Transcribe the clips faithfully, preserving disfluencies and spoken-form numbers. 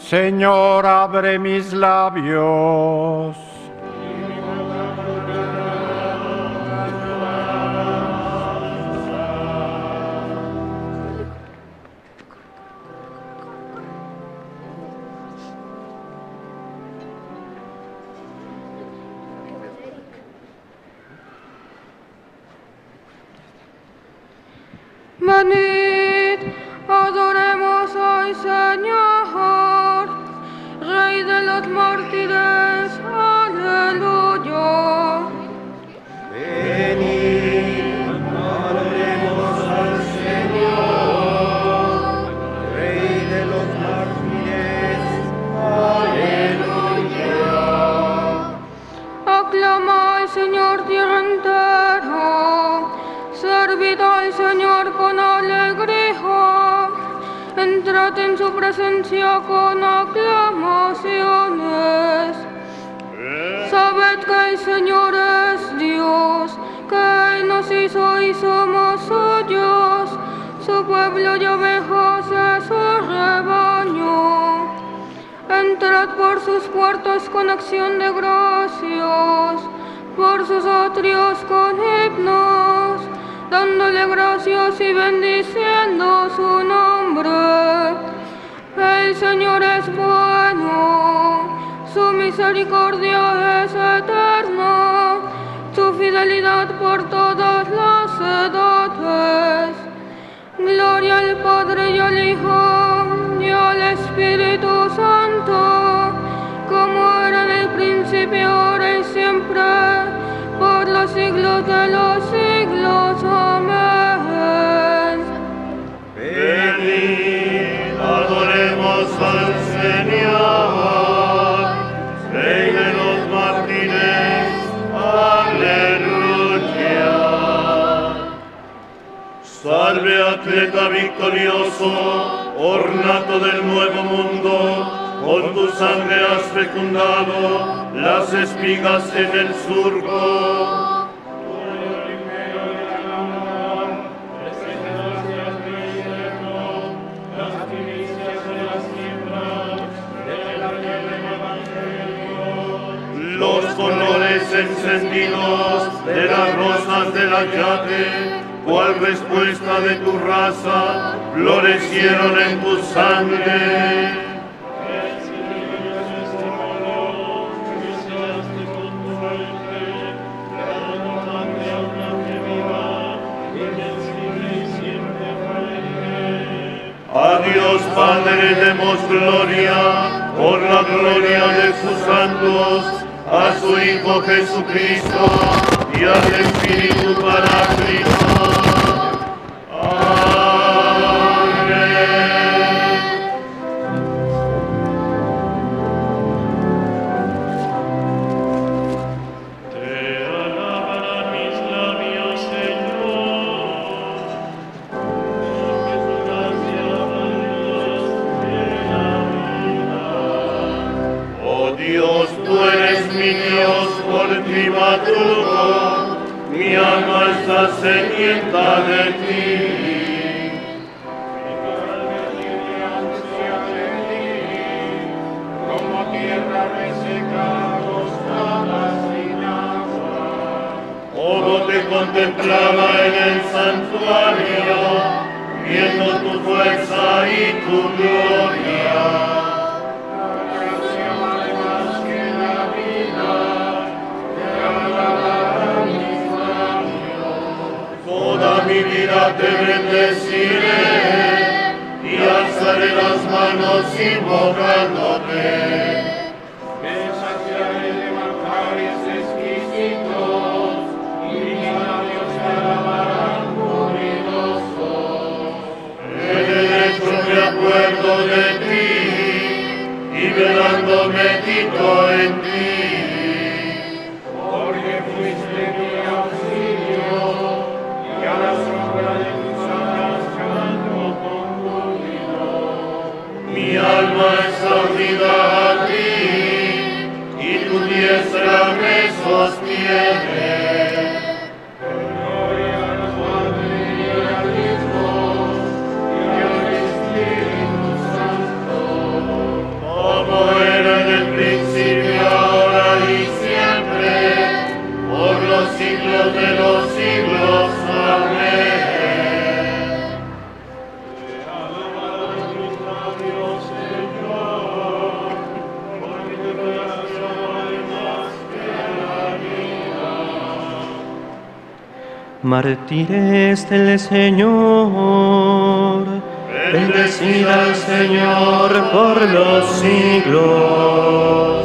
Señor, abre mis labios. Venid, adoremos al Señor, Rey de los mártires, aleluya. Venid, adoremos al Señor, Rey de los mártires, aleluya. Aclama al Señor tierra entera, servid al Señor con alegría, entrad en su presencia con aclamaciones. Sabed que el Señor es Dios, que Él nos hizo y somos suyos, su pueblo y ovejas de su rebaño. Entrad por sus puertas con acción de gracias, por sus atrios con himnos, dándole gracias y bendiciendo su nombre. El Señor es bueno, su misericordia es eterna, su fidelidad por todas las edades. Gloria al Padre y al Hijo y al Espíritu Santo, como era en el principio, ahora y siempre, por los siglos de los siglos. Amén. Venid, adoremos al Señor, Rey de los mártires, aleluya. Salve, atleta victorioso, ornato del nuevo mundo, con tu sangre has fecundado las espigas en el surco. Los colores encendidos de las rosas del ayate, cual respuesta de tu raza, florecieron en tu sangre. A Dios Padre demos gloria, por la gloria de sus santos, a su Hijo Jesucristo y al Espíritu Paráclito. Amén. Te alabarán mis labios, Señor, porque tu gracia Dios de la vida. Oh Dios, tú eres mi Dios, por ti madrugo, mi alma está sedienta de ti. Mi carne tiene ansia de ti, como tierra reseca, acostada sin agua. Como te contemplaba en el santuario, viendo tu fuerza y tu gloria. Toda mi vida te bendeciré y alzaré las manos invocándote. Me saciaré de manjares exquisitos y mis labios te alabarán jubilosos. En el hecho me acuerdo de ti y velando medito en ti. Porque fuiste mi auxilio, y a la sombra de tus alas canto con júbilo. Mi alma está unida a ti. Mártires del Señor, bendecid al Señor por los siglos.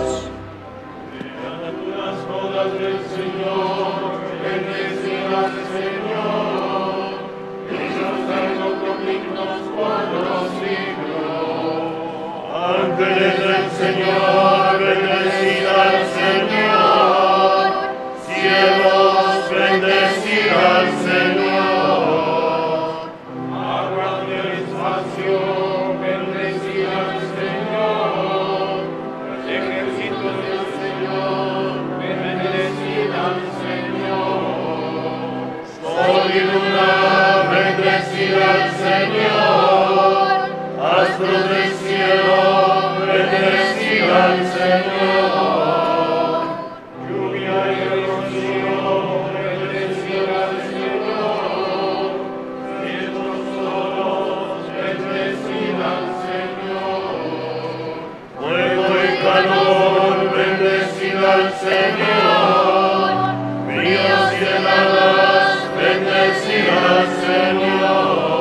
Ángeles del Señor, bendecid al Señor. Cielos, bendecid al Señor. Aguas del espacio, bendecid al Señor. Ejércitos del Señor, bendecid al Señor. Sol y luna, bendecid al Señor. Astros del cielo, bendecid al Señor. Lluvia y rocío, bendecid al Señor. Cielos solos, bendecid al Señor. Fuego y calor, bendecid al Señor. Ríos y heladas, bendecid al Señor.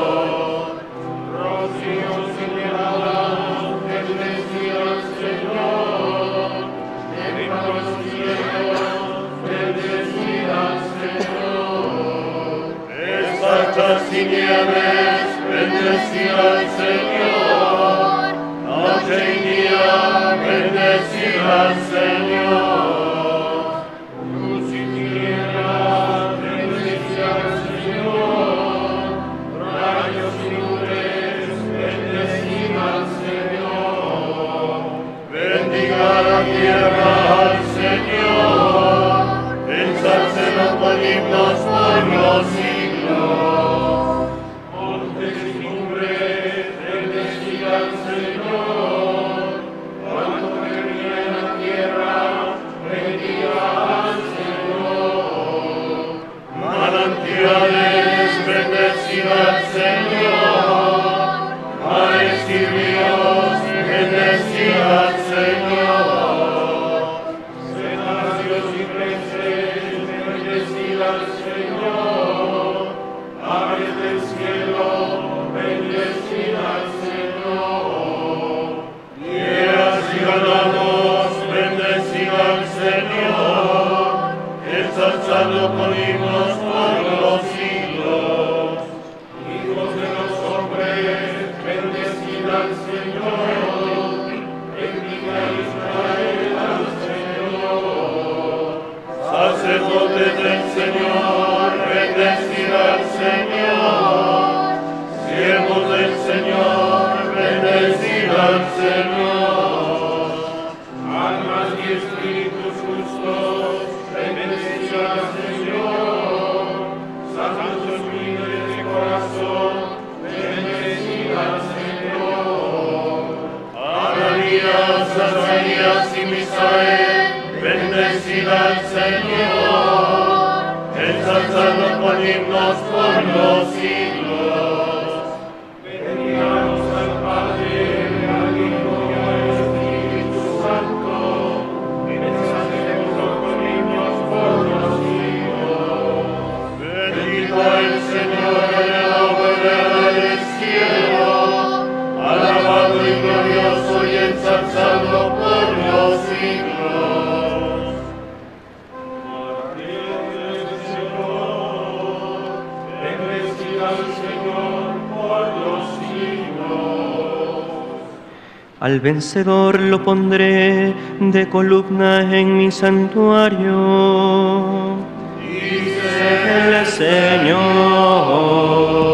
Y nieves, bendecid al Señor. Noche y día, bendecid al Señor. Luz y tinieblas, bendecid al Señor. Rayos y nubes, bendecid al Señor. Bendiga la tierra al Señor. Ensálcelo con himnos por los siglos. Bendecid al Señor, mares y ríos, bendecid al Señor. Cenáceos y peces, bendecid al Señor. Aves del cielo, bendecid al Señor. Fieras y ganados, bendecid al Señor. Ensalzadlo con himnos por los siglos. Hijos de los hombres, bendecid al Señor. Bendiga Israel al Señor. Sacerdotes del Señor, bendecid al Señor. Siervos del Señor, bendecid al Señor. Almas y espíritus justos, bendecid al Señor. Santos humildes de corazón, bendecid al Señor. Ananías, Azarías y Misael, bendecid al Señor. Ensalzadlo con himnos por los siglos. Bendigamos al Padre, al Hijo y al Espíritu Santo. Ensalcémoslo con himnos por los siglos. Bendito el Señor en la bóveda del cielo. Alabado y glorioso y ensalzado por los siglos. Bendecid al Señor por los siglos. Al vencedor lo pondré de columna en mi santuario. Dice el Señor.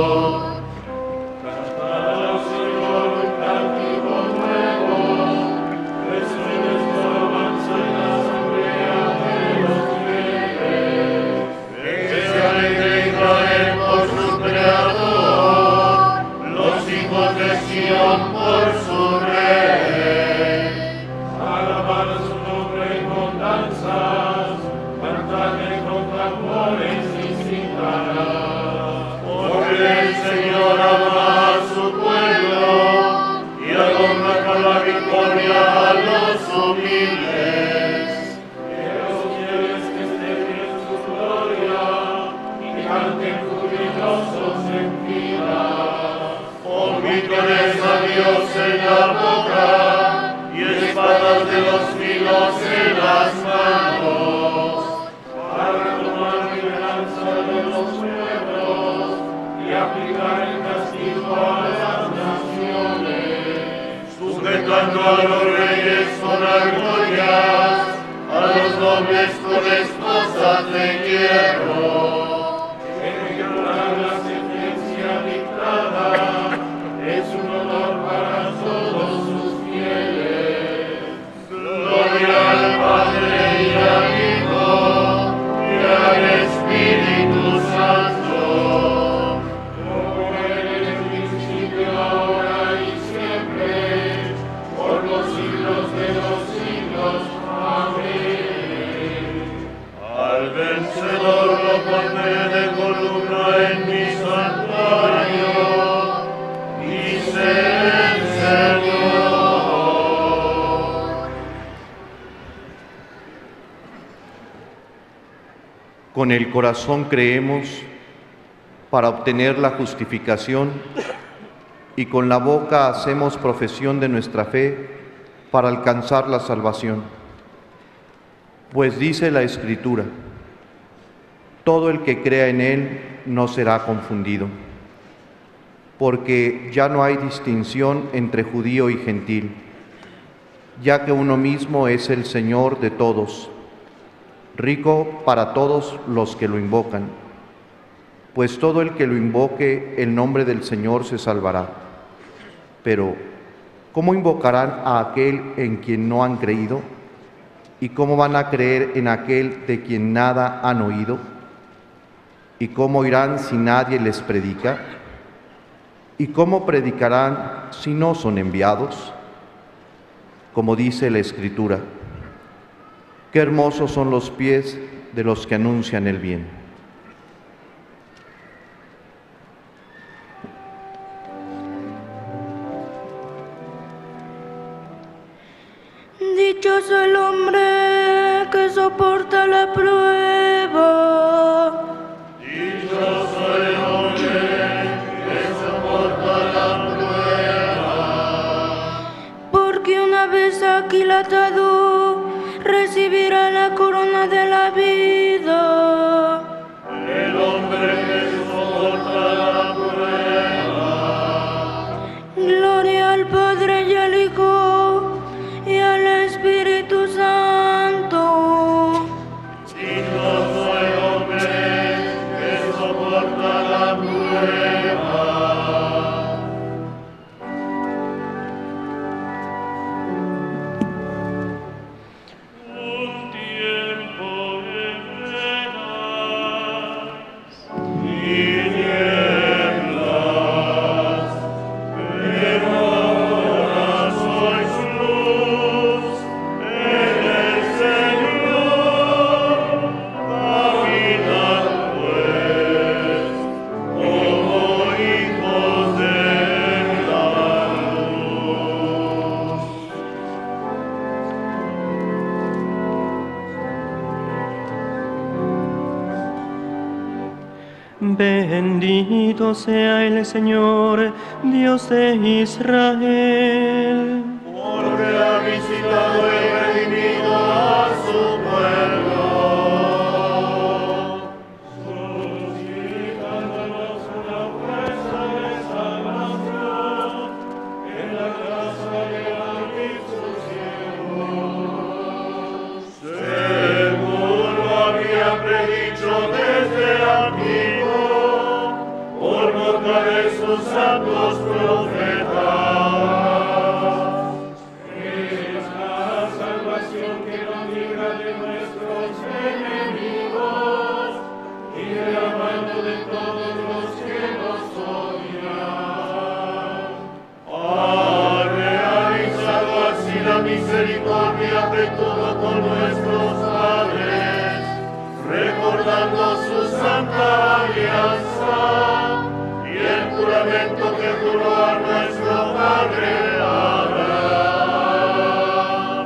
Por su rey, alabar su nombre con danzas, cantadle con tambores y cítaras, porque el Señor ama a su pueblo y adorna con la victoria a los humildes. Que los fieles que estén en su gloria y canten labios en la boca y espadas de los filos en las manos, para tomar venganza de los pueblos y aplicar el castigo a las naciones, sujetando a los reyes con argollas, a los nobles con esposas de hierro. La sentencia dictada es un honor para todos sus fieles. Gloria al Padre y al Hijo y al Espíritu Santo, como era en el principio, ahora y siempre, por los siglos de los siglos. Amén. Al vencedor lo pondré de columna en mi santuario, dice el Señor. Con el corazón creemos para obtener la justificación y con la boca hacemos profesión de nuestra fe para alcanzar la salvación. Pues dice la Escritura: todo el que crea en Él no será confundido, porque ya no hay distinción entre judío y gentil, ya que uno mismo es el Señor de todos, rico para todos los que lo invocan. Pues todo el que lo invoque el nombre del Señor se salvará. Pero, ¿cómo invocarán a aquel en quien no han creído? ¿Y cómo van a creer en aquel de quien nada han oído? ¿Y cómo irán si nadie les predica? ¿Y cómo predicarán si no son enviados? Como dice la Escritura: qué hermosos son los pies de los que anuncian el bien. Dichoso el hombre que soporta la prueba. Dichoso el hombre que soporta la prueba. Porque una vez aquilatado recibirá la corona de la vida. El hombre que soporta la prueba. Gloria al Padre y al Hijo y al Espíritu Santo. Dichoso el hombre que soporta la prueba. Un tiempo vendrás, tinieblas, pero ahora sois luz en el Señor. Caminad pues como hijos de la luz. Bendito sea el Señor, Dios de Israel, Porque ha visitado y redimido a su pueblo, suscitándonos una fuerza de salvación en la casa de David su siervo, según lo había predicho desde antiguo por boca de sus santos profetas. Es la salvación que nos libra de nuestros enemigos y de la mano de todos los que nos odian. Ha realizado así la misericordia que tuvo con nuestros padres, recordando su santa alianza y el juramento que juró a nuestro padre Abraham.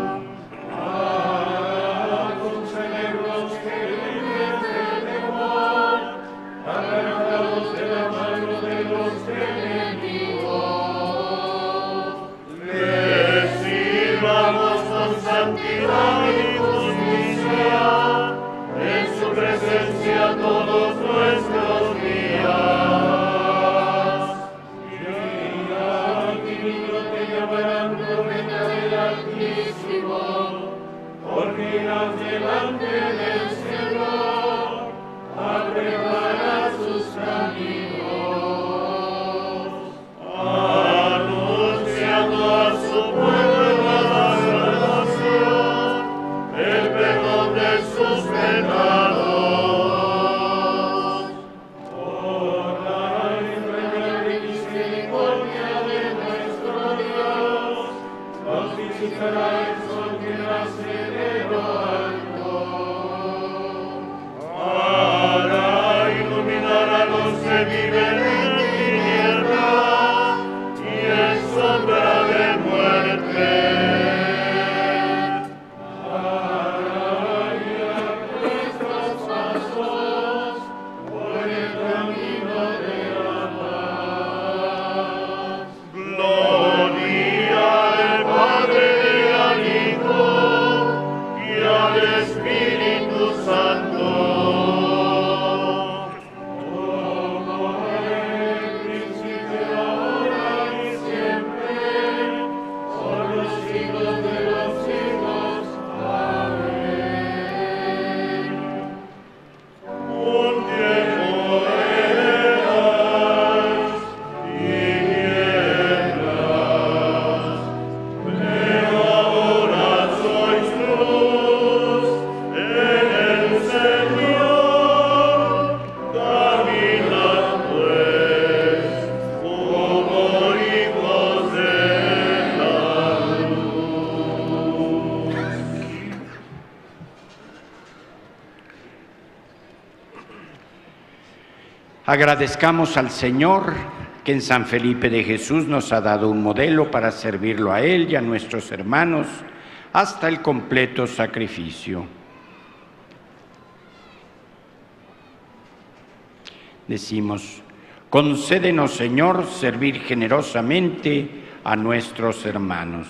A concedernos que libres del temor, arrancados de la mano de los enemigos, Para iluminar a los que viven en tinieblas y en sombra de muerte. Para guiar nuestros pasos por el camino de la paz. Gloria al Padre y al Hijo y al Espíritu Santo. Como en el principio, ahora y siempre, por los siglos de los siglos. Amén. Un tiempo eras tinieblas, pero ahora sois luz en el Señor. Caminad pues como hijos de la luz. Agradezcamos al Señor que en San Felipe de Jesús nos ha dado un modelo para servirlo a Él y a nuestros hermanos hasta el completo sacrificio. Decimos, concédenos, Señor, servir generosamente a nuestros hermanos.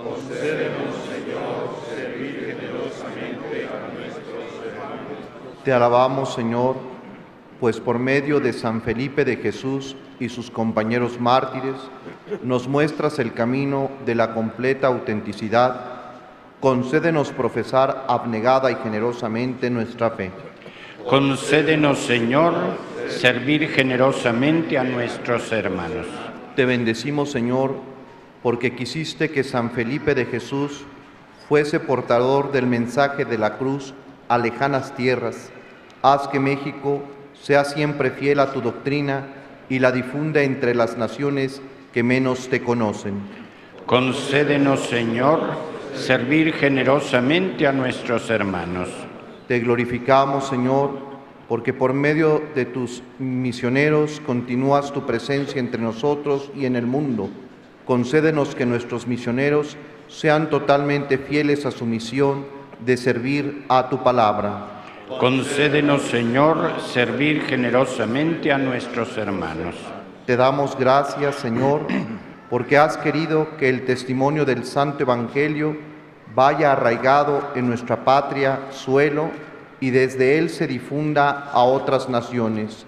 Te alabamos, Señor, pues por medio de San Felipe de Jesús y sus compañeros mártires, nos muestras el camino de la completa autenticidad. Concédenos profesar abnegada y generosamente nuestra fe. Concédenos, Señor, servir generosamente a nuestros hermanos. Te bendecimos, Señor, porque quisiste que San Felipe de Jesús fuese portador del mensaje de la cruz a lejanas tierras. Haz que México sea siempre fiel a tu doctrina y la difunda entre las naciones que menos te conocen. Concédenos, Señor, servir generosamente a nuestros hermanos. Te glorificamos, Señor, porque por medio de tus misioneros continúas tu presencia entre nosotros y en el mundo. Concédenos que nuestros misioneros sean totalmente fieles a su misión de servir a tu palabra. Concédenos, Señor, servir generosamente a nuestros hermanos. Te damos gracias, Señor, porque has querido que el testimonio del Santo Evangelio vaya arraigado en nuestra patria, suelo, y desde él se difunda a otras naciones.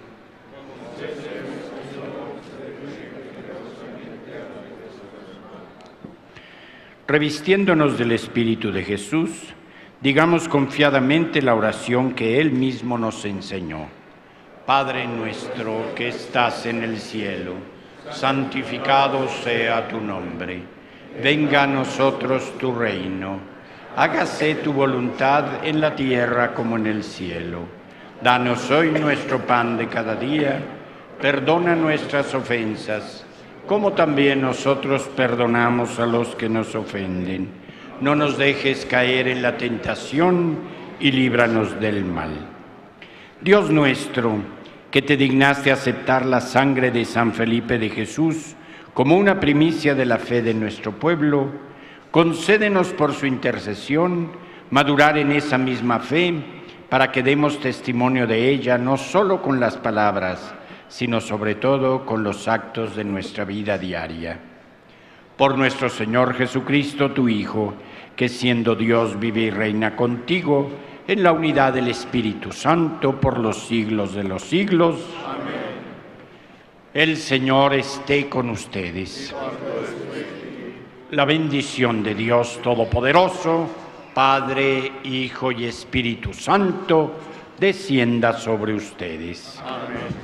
Revistiéndonos del Espíritu de Jesús, digamos confiadamente la oración que Él mismo nos enseñó. Padre nuestro que estás en el cielo, santificado sea tu nombre. Venga a nosotros tu reino. Hágase tu voluntad en la tierra como en el cielo. Danos hoy nuestro pan de cada día. Perdona nuestras ofensas, como también nosotros perdonamos a los que nos ofenden. No nos dejes caer en la tentación y líbranos del mal. Dios nuestro, que te dignaste aceptar la sangre de San Felipe de Jesús como una primicia de la fe de nuestro pueblo, concédenos por su intercesión madurar en esa misma fe para que demos testimonio de ella no solo con las palabras, sino sobre todo con los actos de nuestra vida diaria. Por nuestro Señor Jesucristo, tu Hijo, que siendo Dios vive y reina contigo en la unidad del Espíritu Santo por los siglos de los siglos. Amén. El Señor esté con ustedes. La bendición de Dios Todopoderoso, Padre, Hijo y Espíritu Santo, descienda sobre ustedes. Amén.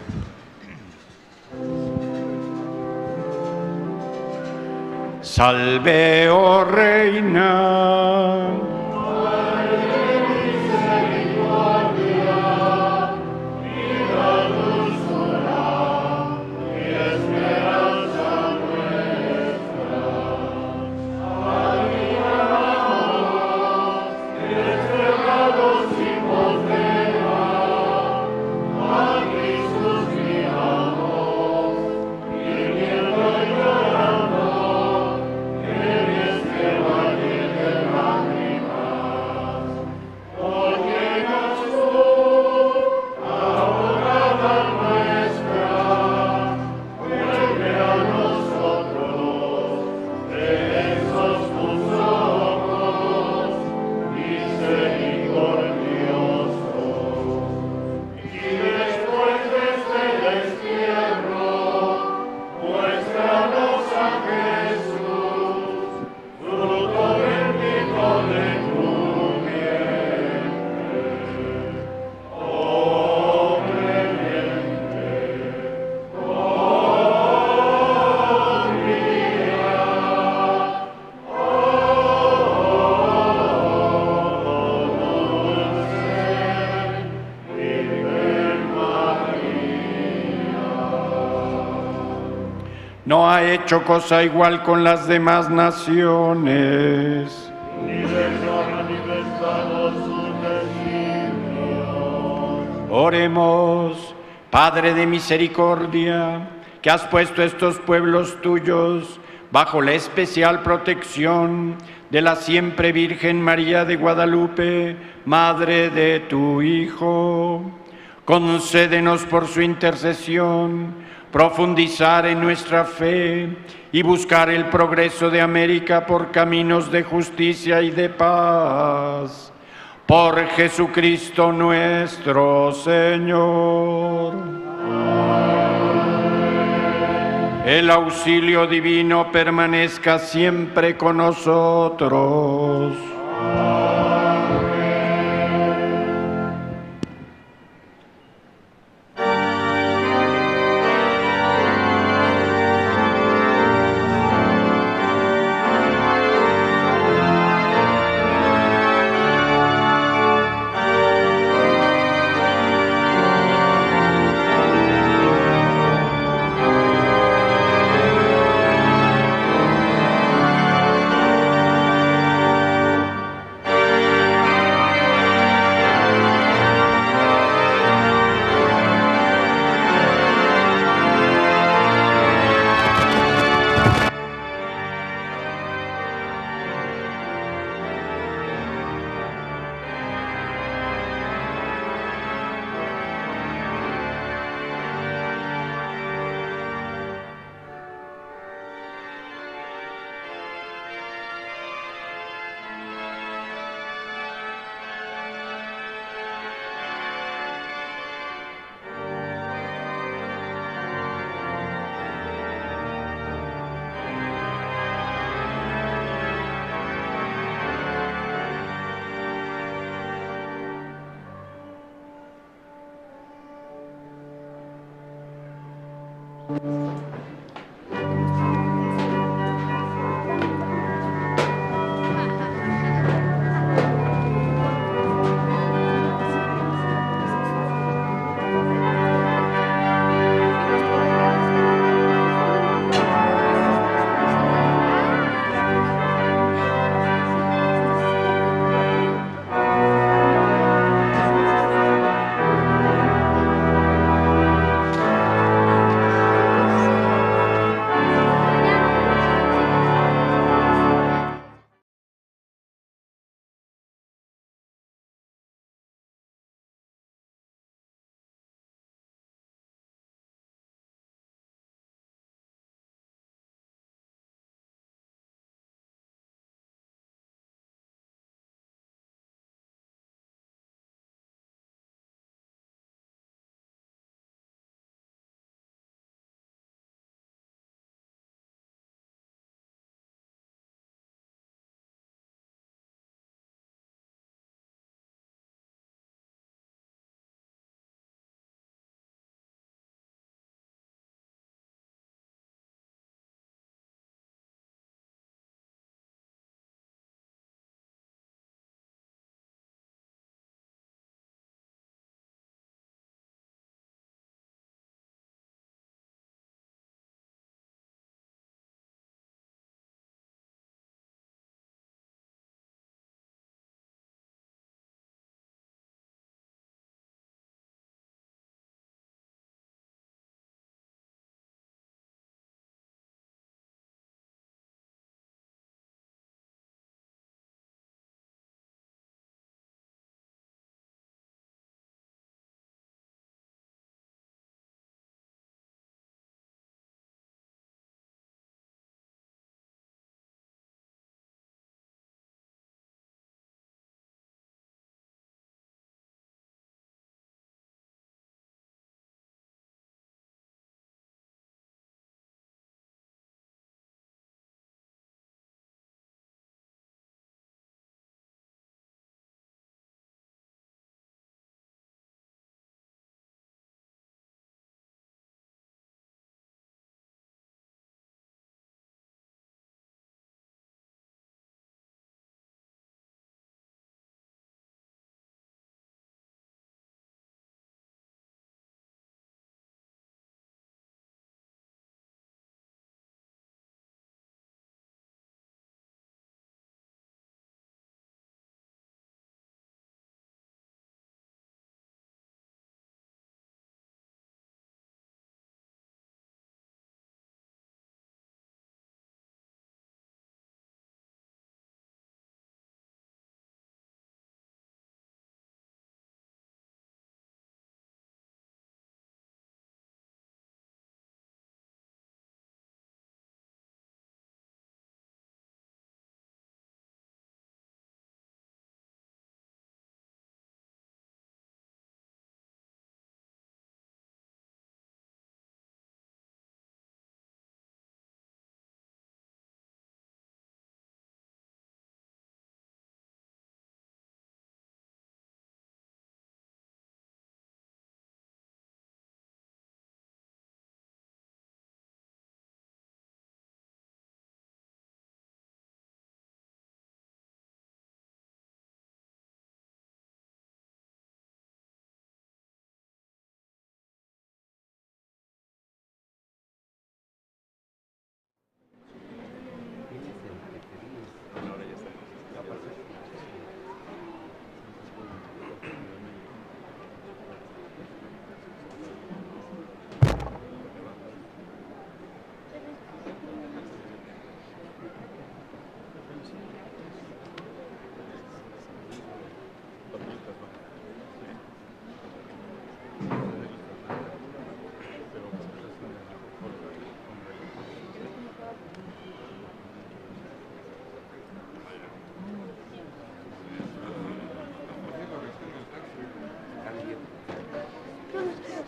Salve, oh Reina. María, no ha hecho cosa igual con las demás naciones. Ni les ha manifestado su designio. Oremos, Padre de misericordia, que has puesto estos pueblos tuyos bajo la especial protección de la siempre Virgen María de Guadalupe, Madre de tu Hijo. Concédenos por su intercesión profundizar en nuestra fe y buscar el progreso de América por caminos de justicia y de paz. Por Jesucristo nuestro Señor. El auxilio divino permanezca siempre con nosotros.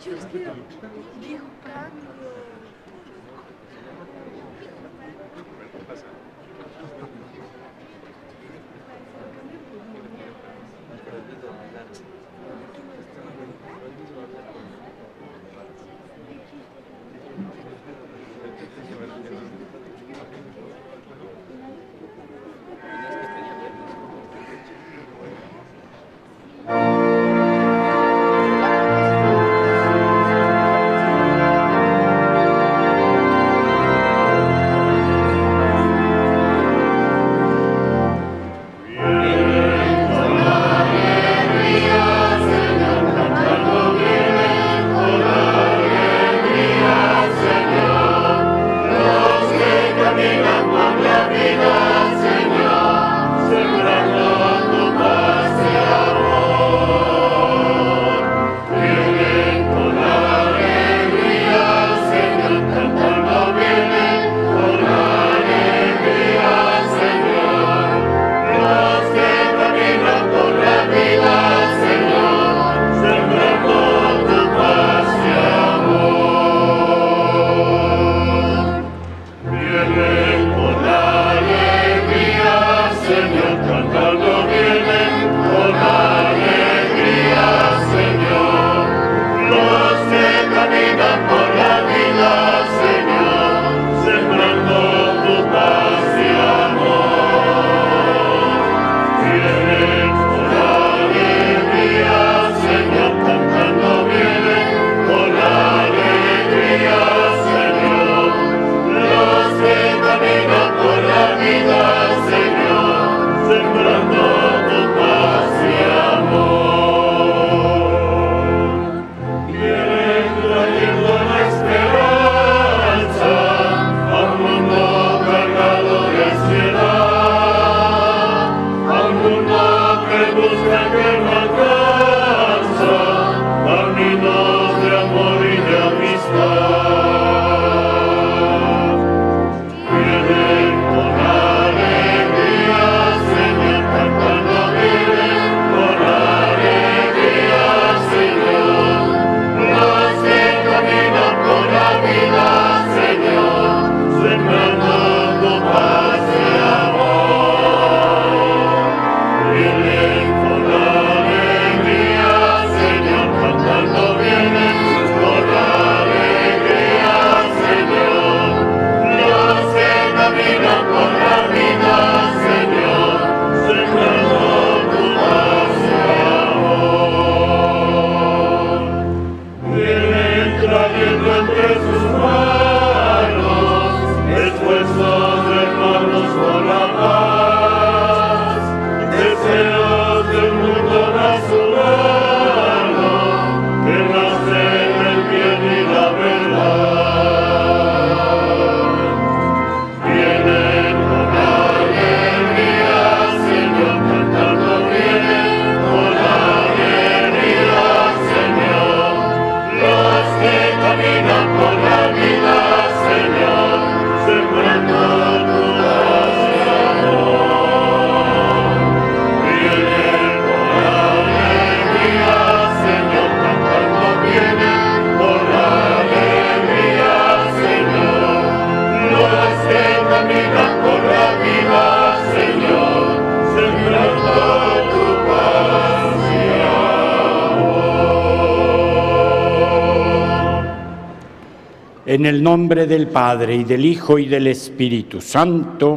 En el nombre del Padre, y del Hijo, y del Espíritu Santo,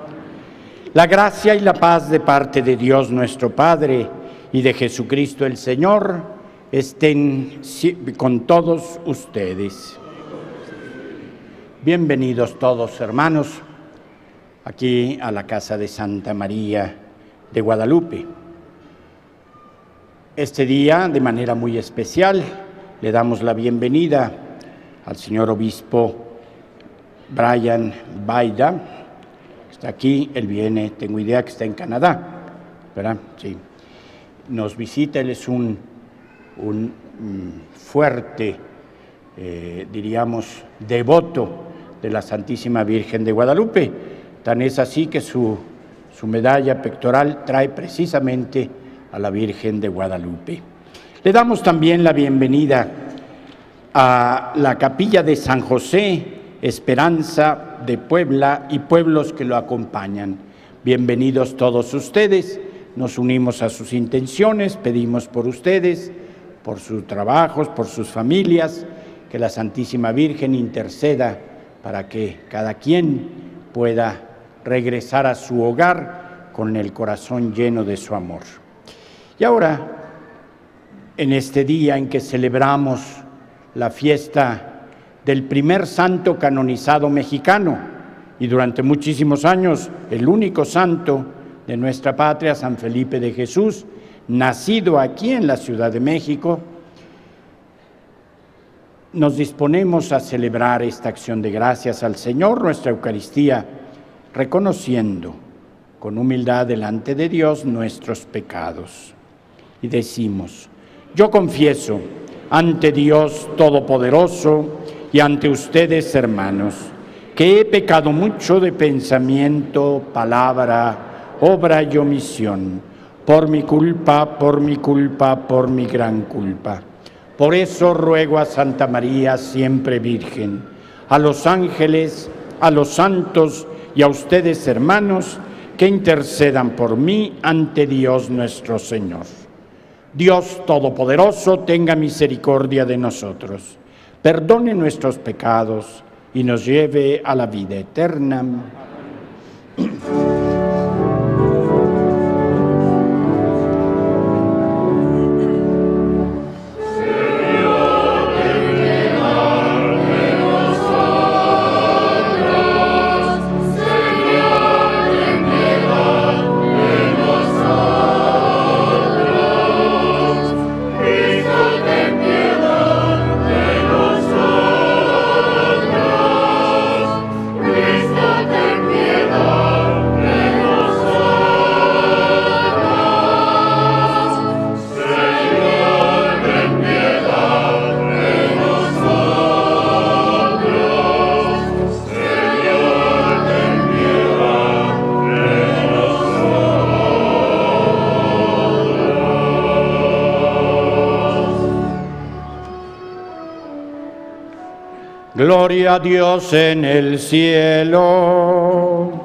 la gracia y la paz de parte de Dios nuestro Padre y de Jesucristo el Señor estén con todos ustedes. Bienvenidos todos, hermanos, aquí a la casa de Santa María de Guadalupe. Este día, de manera muy especial, le damos la bienvenida al señor obispo Brian Baida. Está aquí, él viene, tengo idea que está en Canadá, ¿verdad? Sí. Nos visita, él es un, un mm, fuerte, eh, diríamos, devoto de la Santísima Virgen de Guadalupe. Tan es así que su, su medalla pectoral trae precisamente a la Virgen de Guadalupe. Le damos también la bienvenida a la capilla de San José, Esperanza de Puebla y pueblos que lo acompañan. Bienvenidos todos ustedes, nos unimos a sus intenciones, pedimos por ustedes, por sus trabajos, por sus familias, que la Santísima Virgen interceda para que cada quien pueda regresar a su hogar con el corazón lleno de su amor. Y ahora, en este día en que celebramos la fiesta del primer santo canonizado mexicano y durante muchísimos años el único santo de nuestra patria, San Felipe de Jesús, nacido aquí en la Ciudad de México, nos disponemos a celebrar esta acción de gracias al Señor, nuestra Eucaristía, reconociendo con humildad delante de Dios nuestros pecados. Y decimos: yo confieso ante Dios Todopoderoso y ante ustedes, hermanos, que he pecado mucho de pensamiento, palabra, obra y omisión, por mi culpa, por mi culpa, por mi gran culpa. Por eso ruego a Santa María, siempre Virgen, a los ángeles, a los santos y a ustedes, hermanos, que intercedan por mí ante Dios nuestro Señor. Dios Todopoderoso tenga misericordia de nosotros, perdone nuestros pecados y nos lleve a la vida eterna. Gloria a Dios en el cielo.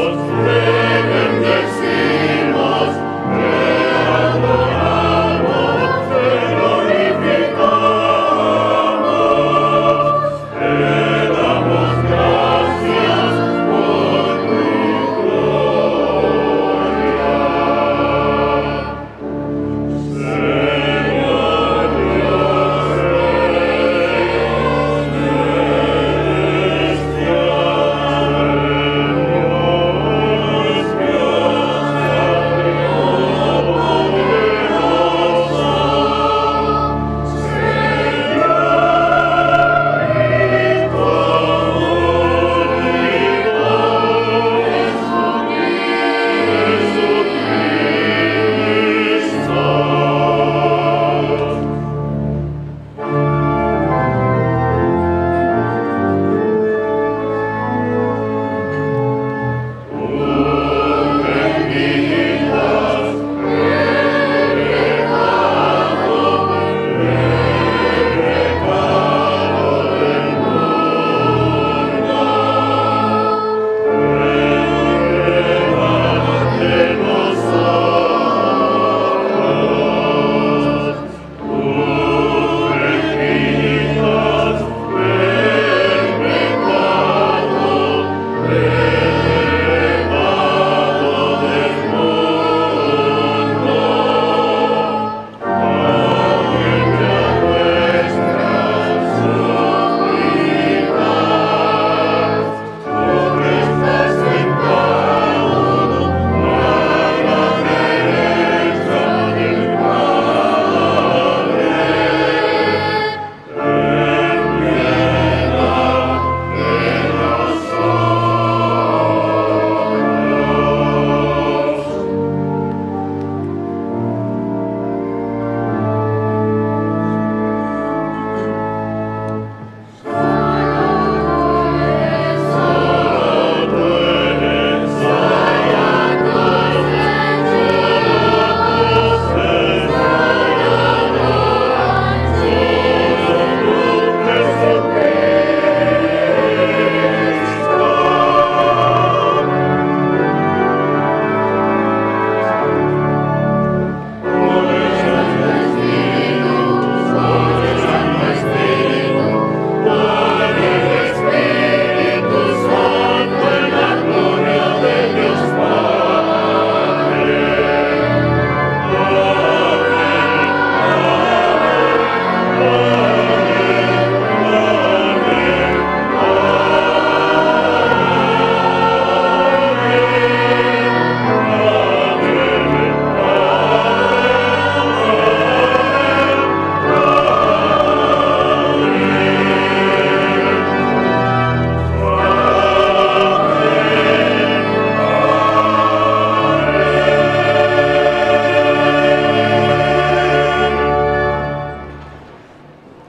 Adoramos,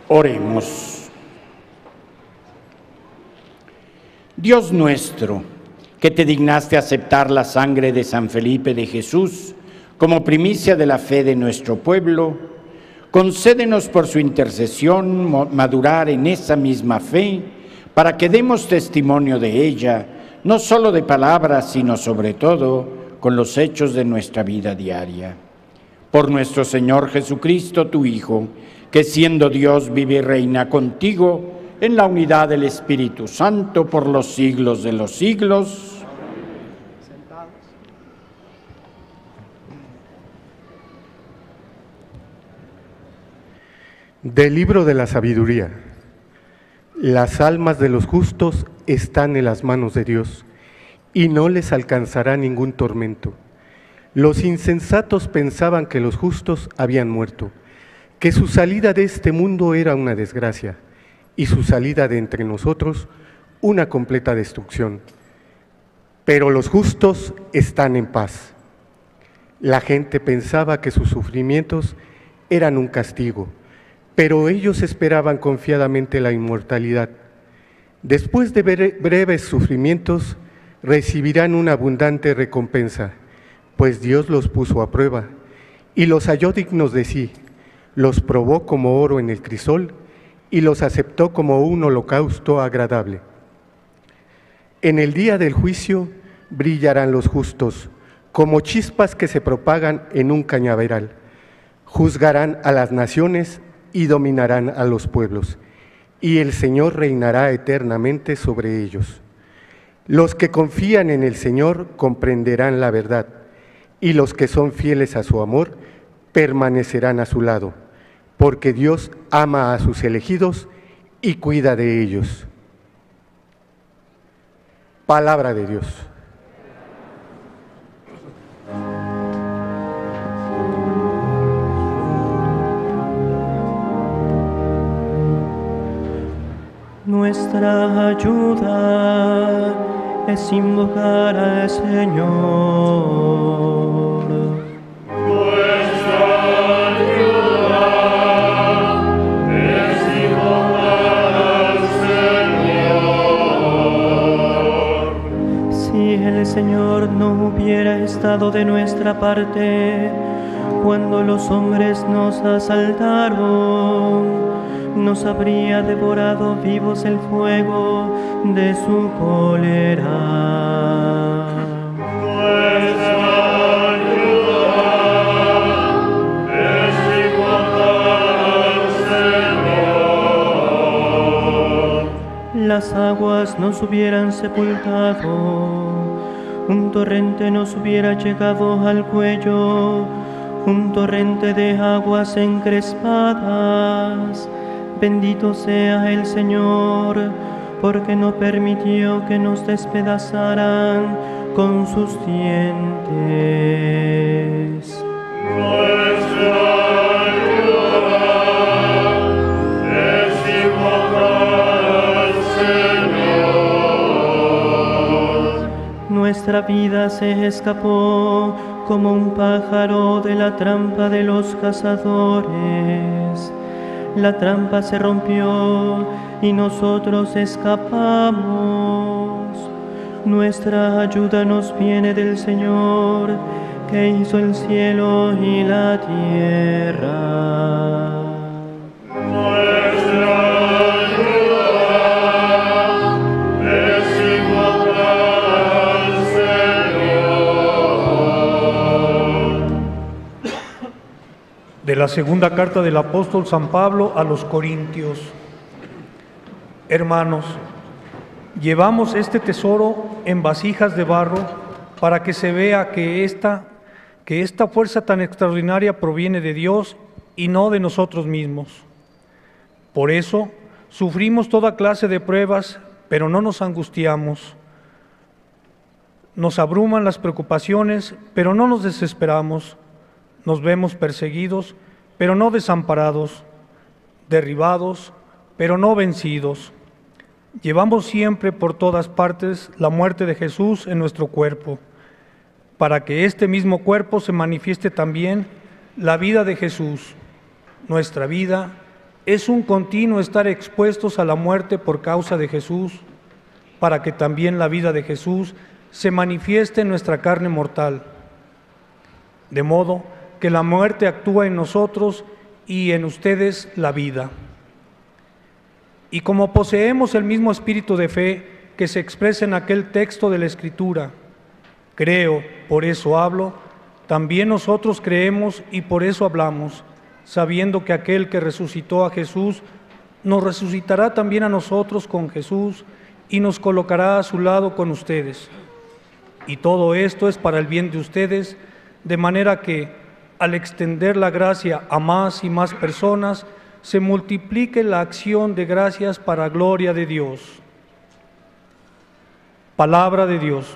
Oremos. Dios nuestro, que te dignaste aceptar la sangre de San Felipe de Jesús como primicia de la fe de nuestro pueblo, concédenos por su intercesión madurar en esa misma fe, para que demos testimonio de ella, no solo de palabras, sino sobre todo con los hechos de nuestra vida diaria. Por nuestro Señor Jesucristo, tu Hijo, que siendo Dios vive y reina contigo en la unidad del Espíritu Santo por los siglos de los siglos. Del libro de la sabiduría. Las almas de los justos están en las manos de Dios, y no les alcanzará ningún tormento. Los insensatos pensaban que los justos habían muerto, que su salida de este mundo era una desgracia, y su salida de entre nosotros una completa destrucción. Pero los justos están en paz. La gente pensaba que sus sufrimientos eran un castigo, pero ellos esperaban confiadamente la inmortalidad. Después de breves sufrimientos, recibirán una abundante recompensa, pues Dios los puso a prueba y los halló dignos de sí, los probó como oro en el crisol y los aceptó como un holocausto agradable. En el día del juicio brillarán los justos, como chispas que se propagan en un cañaveral. Juzgarán a las naciones y dominarán a los pueblos, y el Señor reinará eternamente sobre ellos. Los que confían en el Señor comprenderán la verdad, y los que son fieles a su amor permanecerán a su lado, porque Dios ama a sus elegidos y cuida de ellos. Palabra de Dios. Nuestra ayuda es invocar al Señor. Nuestra ayuda es invocar al Señor. Si el Señor no hubiera estado de nuestra parte cuando los hombres nos asaltaron, nos habría devorado vivos el fuego de su cólera. Nuestra ayuda es invocar al Señor. Las aguas nos hubieran sepultado, un torrente nos hubiera llegado al cuello, un torrente de aguas encrespadas. Bendito sea el Señor, porque no permitió que nos despedazaran con sus dientes. Nuestra ayuda es invocar al Señor. Nuestra vida se escapó como un pájaro de la trampa de los cazadores. La trampa se rompió y nosotros escapamos. Nuestra ayuda nos viene del Señor, que hizo el cielo y la tierra. Nuestra ayuda es invocar al Señor. De la segunda carta del apóstol San Pablo a los Corintios. Hermanos, llevamos este tesoro en vasijas de barro para que se vea que esta, que esta fuerza tan extraordinaria proviene de Dios y no de nosotros mismos. Por eso sufrimos toda clase de pruebas, pero no nos angustiamos. Nos abruman las preocupaciones, pero no nos desesperamos. Nos vemos perseguidos, pero no desamparados, derribados, pero no vencidos. Llevamos siempre por todas partes la muerte de Jesús en nuestro cuerpo, para que este mismo cuerpo se manifieste también la vida de Jesús. Nuestra vida es un continuo estar expuestos a la muerte por causa de Jesús, para que también la vida de Jesús se manifieste en nuestra carne mortal. De modo que la muerte actúa en nosotros y en ustedes la vida. Y como poseemos el mismo espíritu de fe que se expresa en aquel texto de la Escritura, creo, por eso hablo, también nosotros creemos y por eso hablamos, sabiendo que aquel que resucitó a Jesús nos resucitará también a nosotros con Jesús y nos colocará a su lado con ustedes. Y todo esto es para el bien de ustedes, de manera que, al extender la gracia a más y más personas, se multiplique la acción de gracias para gloria de Dios. Palabra de Dios.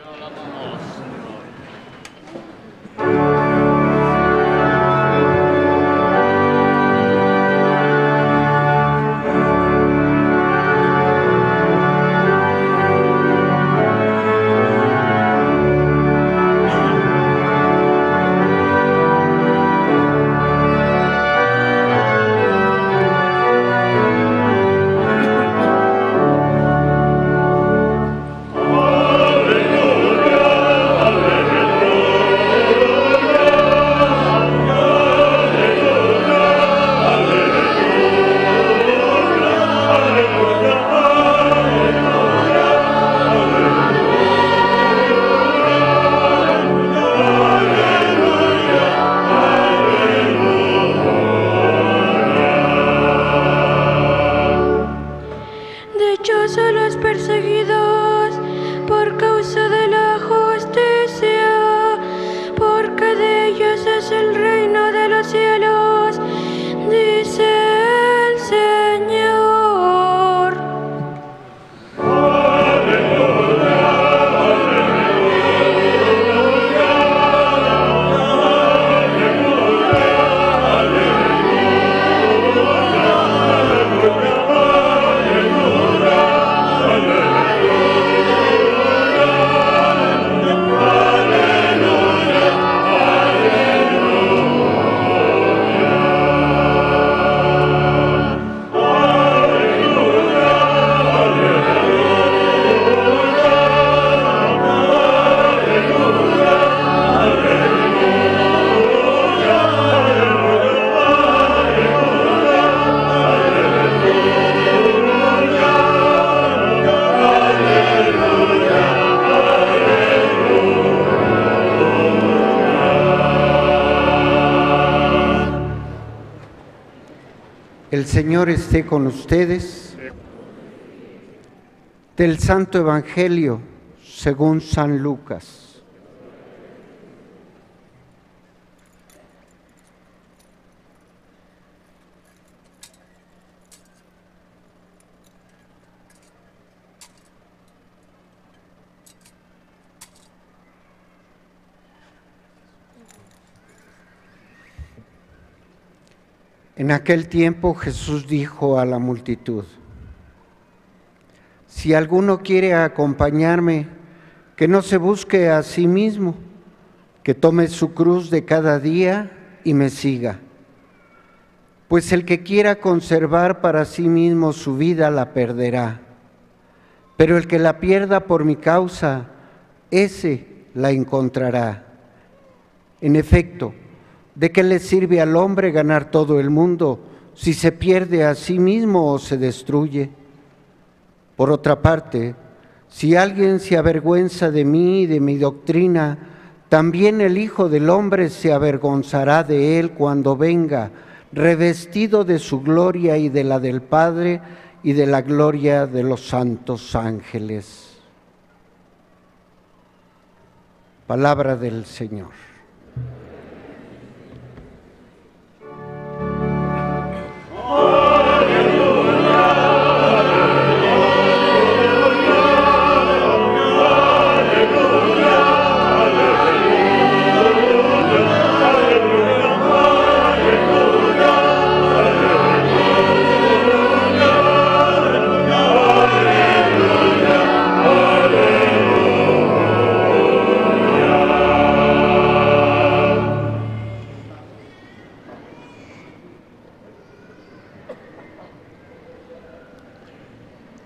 El Señor esté con ustedes. Del Santo Evangelio según San Lucas. En aquel tiempo Jesús dijo a la multitud: si alguno quiere acompañarme, que no se busque a sí mismo, que tome su cruz de cada día y me siga. Pues el que quiera conservar para sí mismo su vida la perderá, pero el que la pierda por mi causa, ese la encontrará. En efecto, ¿de qué le sirve al hombre ganar todo el mundo si se pierde a sí mismo o se destruye? Por otra parte, si alguien se avergüenza de mí y de mi doctrina, también el Hijo del Hombre se avergonzará de él cuando venga, revestido de su gloria y de la del Padre y de la gloria de los santos ángeles. Palabra del Señor.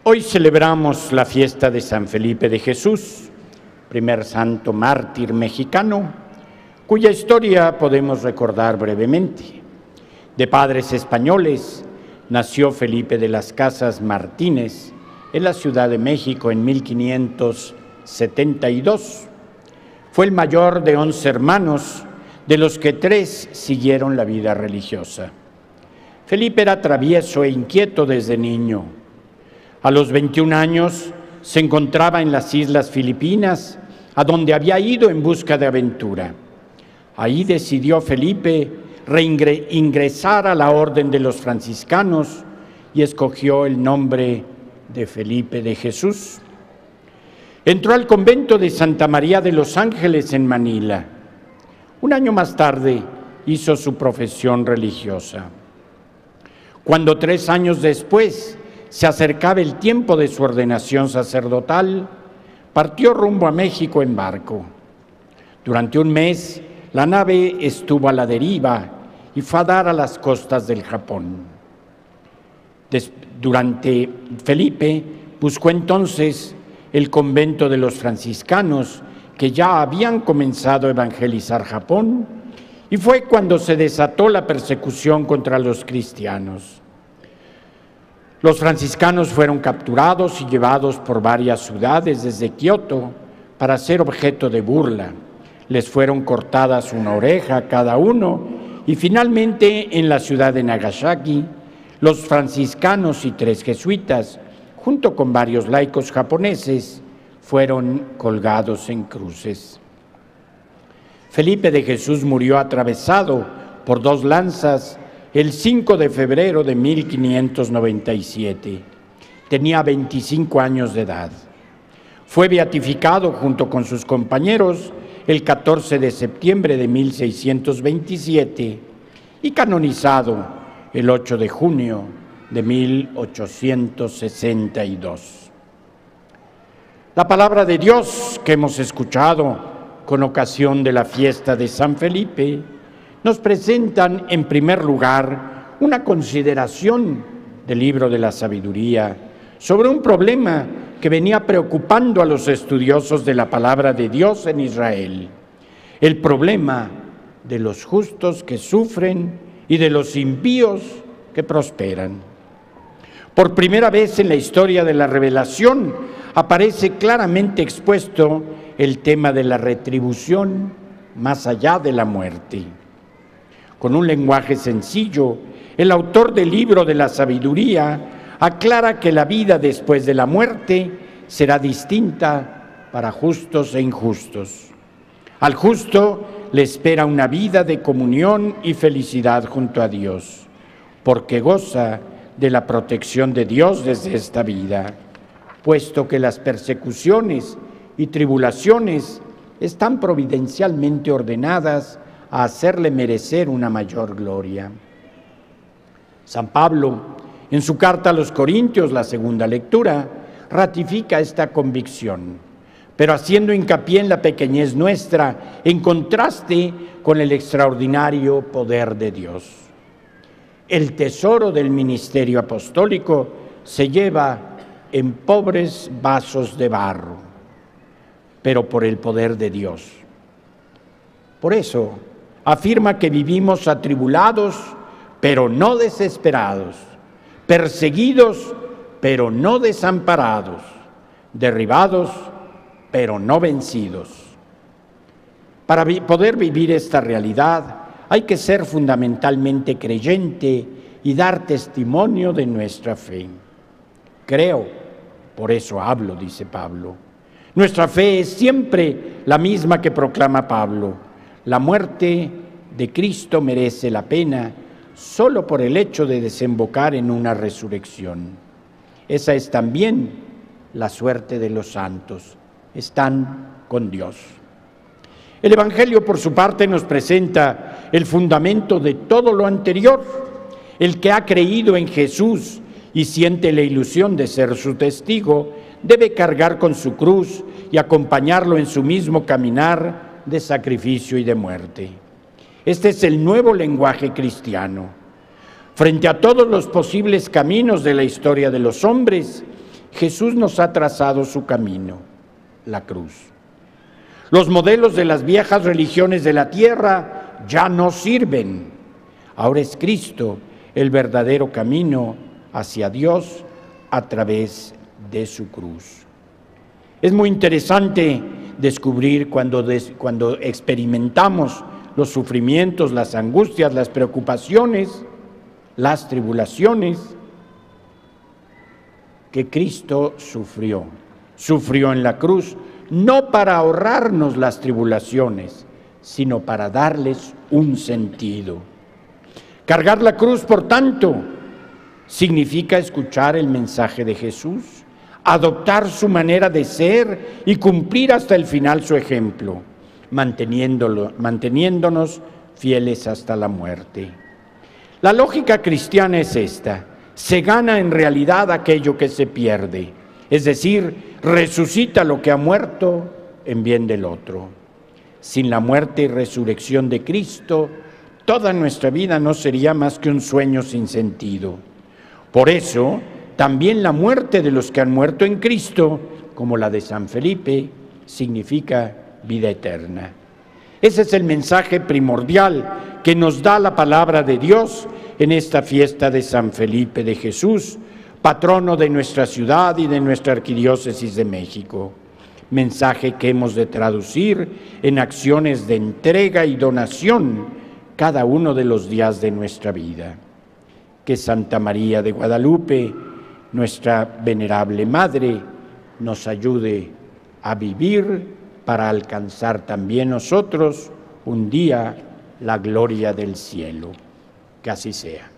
Hoy celebramos la fiesta de San Felipe de Jesús, primer santo mártir mexicano, cuya historia podemos recordar brevemente. De padres españoles, nació Felipe de las Casas Martínez en la Ciudad de México en mil quinientos setenta y dos. Fue el mayor de once hermanos, de los que tres siguieron la vida religiosa. Felipe era travieso e inquieto desde niño. A los veintiún años se encontraba en las Islas Filipinas, a donde había ido en busca de aventura. Ahí decidió Felipe reingresar a la orden de los franciscanos y escogió el nombre de Felipe de Jesús. Entró al convento de Santa María de los Ángeles en Manila. Un año más tarde hizo su profesión religiosa. Cuando tres años después se acercaba el tiempo de su ordenación sacerdotal, partió rumbo a México en barco. Durante un mes, la nave estuvo a la deriva y fue a dar a las costas del Japón. Des- durante Felipe buscó entonces el convento de los franciscanos, que ya habían comenzado a evangelizar Japón, y fue cuando se desató la persecución contra los cristianos. Los franciscanos fueron capturados y llevados por varias ciudades desde Kioto para ser objeto de burla. Les fueron cortadas una oreja a cada uno y finalmente en la ciudad de Nagasaki, los franciscanos y tres jesuitas, junto con varios laicos japoneses, fueron colgados en cruces. Felipe de Jesús murió atravesado por dos lanzas el cinco de febrero de mil quinientos noventa y siete. Tenía veinticinco años de edad. Fue beatificado junto con sus compañeros el catorce de septiembre de mil seiscientos veintisiete y canonizado el ocho de junio de mil ochocientos sesenta y dos. La palabra de Dios que hemos escuchado con ocasión de la fiesta de San Felipe nos presentan en primer lugar una consideración del libro de la sabiduría sobre un problema que venía preocupando a los estudiosos de la palabra de Dios en Israel, el problema de los justos que sufren y de los impíos que prosperan. Por primera vez en la historia de la revelación aparece claramente expuesto el tema de la retribución más allá de la muerte. Con un lenguaje sencillo, el autor del libro de la sabiduría aclara que la vida después de la muerte será distinta para justos e injustos. Al justo le espera una vida de comunión y felicidad junto a Dios, porque goza de la protección de Dios desde esta vida, puesto que las persecuciones y tribulaciones están providencialmente ordenadas a hacerle merecer una mayor gloria. San Pablo, en su carta a los Corintios, la segunda lectura, ratifica esta convicción, pero haciendo hincapié en la pequeñez nuestra, en contraste con el extraordinario poder de Dios. El tesoro del ministerio apostólico se lleva en pobres vasos de barro, pero por el poder de Dios. Por eso afirma que vivimos atribulados, pero no desesperados, perseguidos, pero no desamparados, derribados, pero no vencidos. Para vi- poder vivir esta realidad, hay que ser fundamentalmente creyente y dar testimonio de nuestra fe. Creo, por eso hablo, dice Pablo. Nuestra fe es siempre la misma que proclama Pablo. La muerte de Cristo merece la pena solo por el hecho de desembocar en una resurrección. Esa es también la suerte de los santos. Están con Dios. El Evangelio, por su parte, nos presenta el fundamento de todo lo anterior. El que ha creído en Jesús y siente la ilusión de ser su testigo, debe cargar con su cruz y acompañarlo en su mismo caminar de sacrificio y de muerte. Este es el nuevo lenguaje cristiano. Frente a todos los posibles caminos de la historia de los hombres, Jesús nos ha trazado su camino, la cruz. Los modelos de las viejas religiones de la tierra ya no sirven. Ahora es Cristo el verdadero camino hacia Dios a través de su cruz. Es muy interesante descubrir cuando, des, cuando experimentamos los sufrimientos, las angustias, las preocupaciones, las tribulaciones, que Cristo sufrió. Sufrió en la cruz, no para ahorrarnos las tribulaciones, sino para darles un sentido. Cargar la cruz, por tanto, significa escuchar el mensaje de Jesús, adoptar su manera de ser y cumplir hasta el final su ejemplo, manteniéndolo, manteniéndonos fieles hasta la muerte. La lógica cristiana es esta: se gana en realidad aquello que se pierde, es decir, resucita lo que ha muerto en bien del otro. Sin la muerte y resurrección de Cristo, toda nuestra vida no sería más que un sueño sin sentido. Por eso, también la muerte de los que han muerto en Cristo, como la de San Felipe, significa vida eterna. Ese es el mensaje primordial que nos da la palabra de Dios en esta fiesta de San Felipe de Jesús, patrono de nuestra ciudad y de nuestra arquidiócesis de México. Mensaje que hemos de traducir en acciones de entrega y donación cada uno de los días de nuestra vida. Que Santa María de Guadalupe, nuestra venerable Madre, nos ayude a vivir para alcanzar también nosotros un día la gloria del cielo. Que así sea.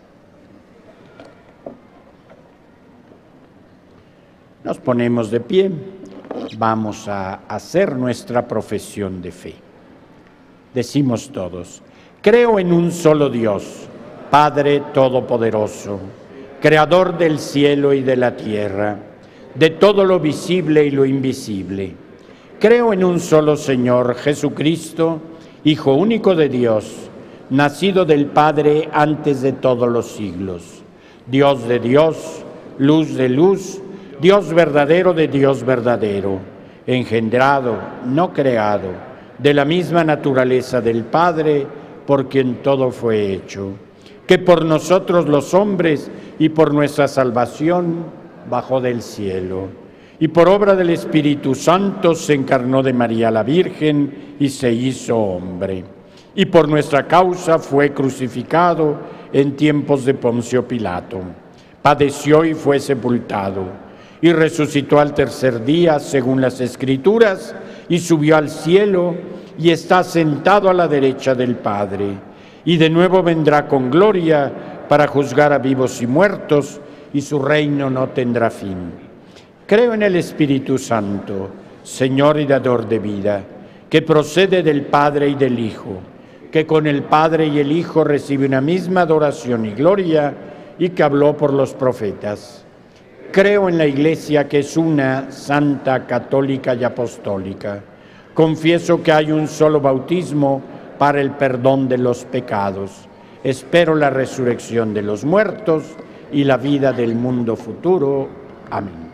Nos ponemos de pie, vamos a hacer nuestra profesión de fe. Decimos todos: creo en un solo Dios, Padre Todopoderoso, Creador del cielo y de la tierra, de todo lo visible y lo invisible. Creo en un solo Señor, Jesucristo, Hijo único de Dios, nacido del Padre antes de todos los siglos, Dios de Dios, luz de luz, Dios verdadero de Dios verdadero, engendrado, no creado, de la misma naturaleza del Padre, por quien todo fue hecho, que por nosotros los hombres y por nuestra salvación bajó del cielo, y por obra del Espíritu Santo se encarnó de María la Virgen y se hizo hombre, y por nuestra causa fue crucificado en tiempos de Poncio Pilato, padeció y fue sepultado, y resucitó al tercer día, según las Escrituras, y subió al cielo, y está sentado a la derecha del Padre, y de nuevo vendrá con gloria para juzgar a vivos y muertos, y su reino no tendrá fin. Creo en el Espíritu Santo, Señor y dador de vida, que procede del Padre y del Hijo, que con el Padre y el Hijo recibe una misma adoración y gloria, y que habló por los profetas. Creo en la Iglesia, que es una, santa, católica y apostólica. Confieso que hay un solo bautismo para el perdón de los pecados. Espero la resurrección de los muertos y la vida del mundo futuro. Amén.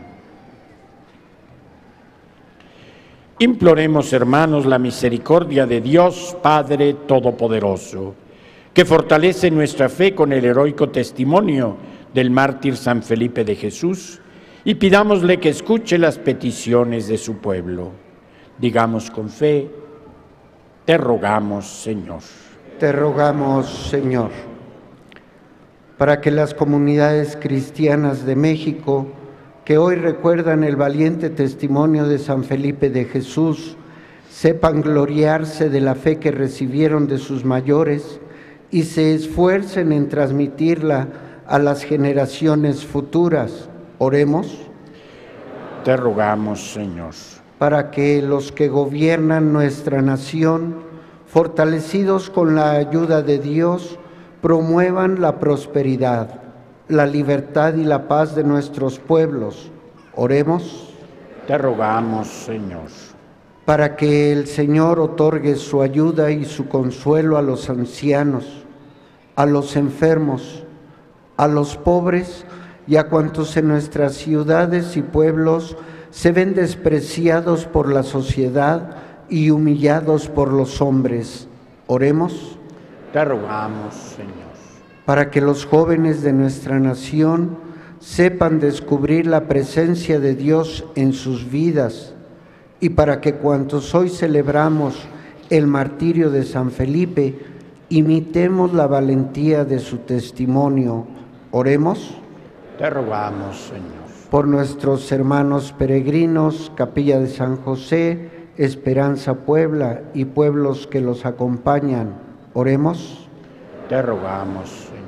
Imploremos, hermanos, la misericordia de Dios Padre Todopoderoso, que fortalece nuestra fe con el heroico testimonio del mártir San Felipe de Jesús, y pidámosle que escuche las peticiones de su pueblo. Digamos con fe: te rogamos, Señor. Te rogamos, Señor, para que las comunidades cristianas de México, que hoy recuerdan el valiente testimonio de San Felipe de Jesús, sepan gloriarse de la fe que recibieron de sus mayores y se esfuercen en transmitirla a las generaciones futuras. Oremos. Te rogamos, Señor. Para que los que gobiernan nuestra nación, fortalecidos con la ayuda de Dios, promuevan la prosperidad, la libertad y la paz de nuestros pueblos. Oremos. Te rogamos, Señor. Para que el Señor otorgue su ayuda y su consuelo a los ancianos, a los enfermos, a los pobres y a cuantos en nuestras ciudades y pueblos se ven despreciados por la sociedad y humillados por los hombres. Oremos. Te rogamos, Señor. Para que los jóvenes de nuestra nación sepan descubrir la presencia de Dios en sus vidas y para que cuantos hoy celebramos el martirio de San Felipe, imitemos la valentía de su testimonio. Oremos. Te rogamos, Señor. Por nuestros hermanos peregrinos, Capilla de San José, Esperanza Puebla y pueblos que los acompañan. Oremos. Te rogamos, Señor.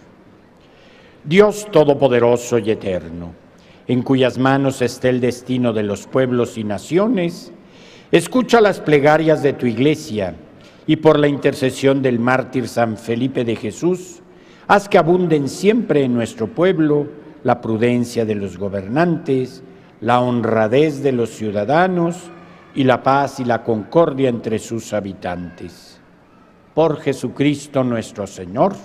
Dios Todopoderoso y Eterno, en cuyas manos está el destino de los pueblos y naciones, escucha las plegarias de tu Iglesia y por la intercesión del mártir San Felipe de Jesús, haz que abunden siempre en nuestro pueblo la prudencia de los gobernantes, la honradez de los ciudadanos y la paz y la concordia entre sus habitantes. Por Jesucristo nuestro Señor.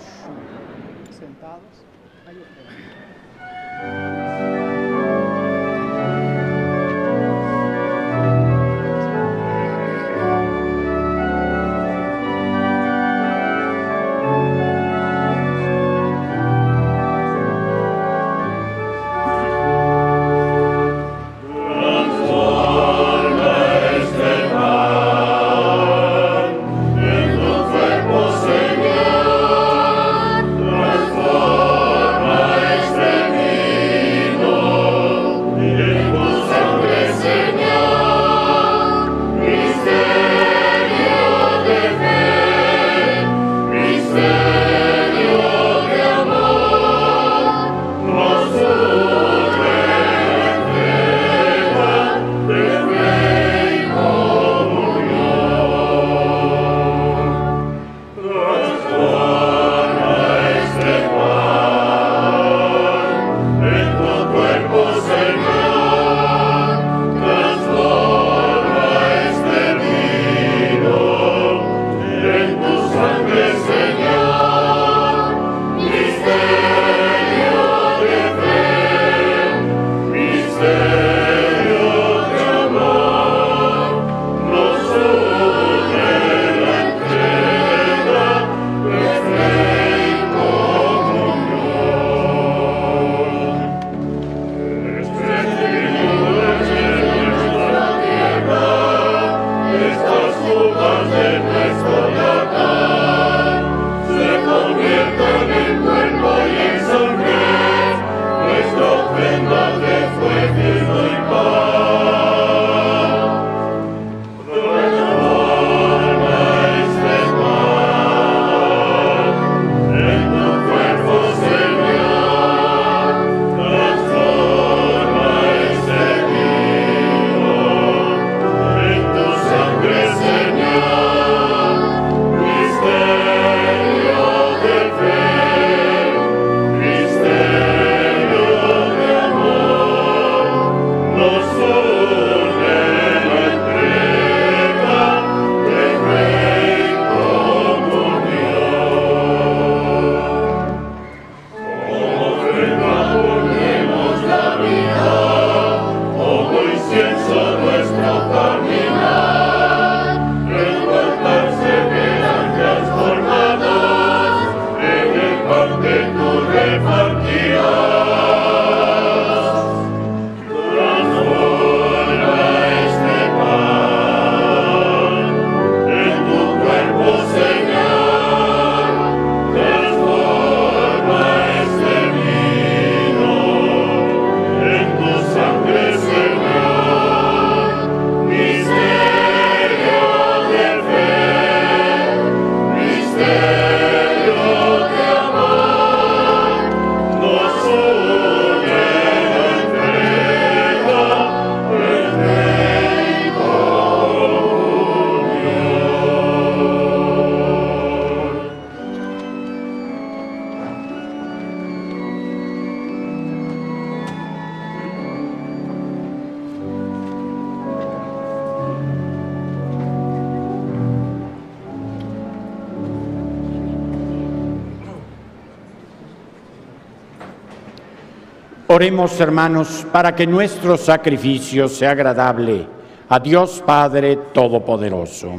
Señor, transforma este Oremos, hermanos, para que nuestro sacrificio sea agradable a Dios Padre Todopoderoso.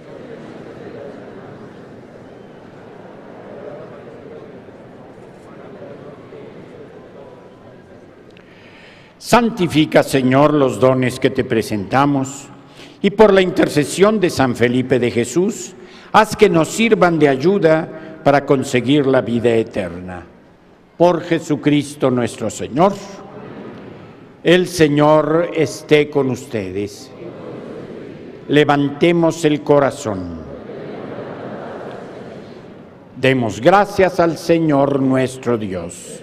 Santifica, Señor, los dones que te presentamos, y por la intercesión de San Felipe de Jesús, haz que nos sirvan de ayuda para conseguir la vida eterna. Por Jesucristo nuestro Señor. El Señor esté con ustedes. Levantemos el corazón. Demos gracias al Señor nuestro Dios.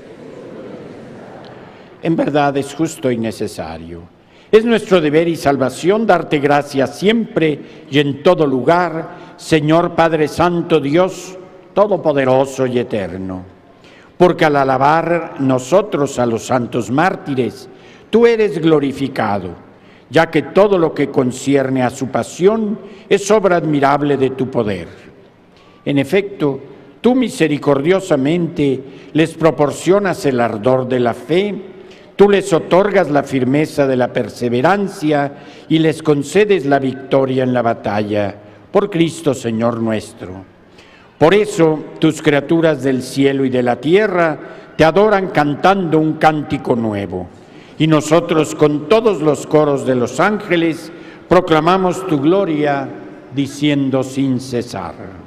En verdad es justo y necesario. Es nuestro deber y salvación darte gracias siempre y en todo lugar, Señor Padre Santo, Dios Todopoderoso y Eterno. Porque al alabar nosotros a los santos mártires, tú eres glorificado, ya que todo lo que concierne a su pasión es obra admirable de tu poder. En efecto, tú misericordiosamente les proporcionas el ardor de la fe, tú les otorgas la firmeza de la perseverancia y les concedes la victoria en la batalla, por Cristo Señor nuestro. Por eso, tus criaturas del cielo y de la tierra te adoran cantando un cántico nuevo. Y nosotros, con todos los coros de los ángeles, proclamamos tu gloria, diciendo sin cesar.